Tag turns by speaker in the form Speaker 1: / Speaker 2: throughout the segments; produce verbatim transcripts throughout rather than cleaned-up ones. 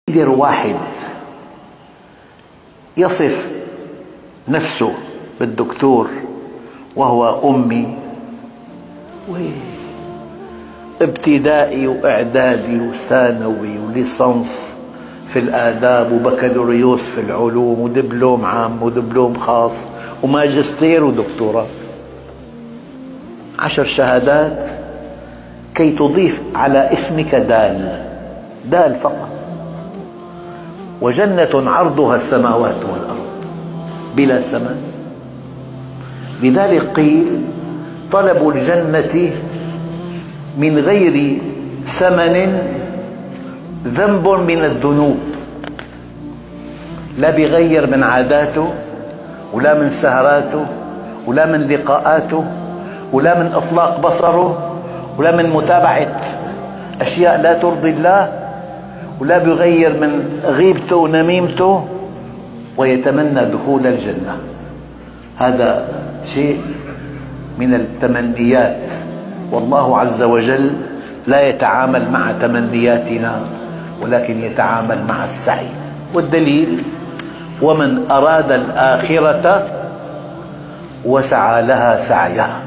Speaker 1: ليدر واحد يصف نفسه بالدكتور وهو أمي ابتدائي وإعدادي وثانوي وليسانس في الآداب وبكالوريوس في العلوم ودبلوم عام ودبلوم خاص وماجستير ودكتوراه، عشر شهادات كي تضيف على اسمك دال، دال فقط. وجنة عرضها السماوات والأرض بلا ثمن. لذلك قيل طلب الجنة من غير ثمن ذنب من الذنوب، لا بيغير من عاداته ولا من سهراته ولا من لقاءاته ولا من إطلاق بصره ولا من متابعة أشياء لا ترضي الله، ولا بيغير من غيبته ونميمته، ويتمنى دخول الجنة. هذا شيء من التمنيات، والله عز وجل لا يتعامل مع تمنياتنا ولكن يتعامل مع السعي. والدليل: ومن أراد الآخرة وسعى لها سعيها.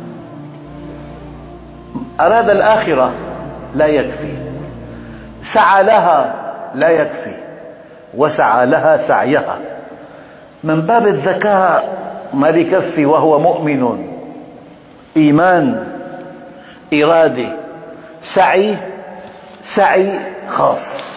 Speaker 1: أراد الآخرة لا يكفي، سعى لها لا يكفي، وسعى لها سعيها. من باب الذكاء ما بيكفي وهو مؤمن، إيمان، إرادة، سعي سعي خاص.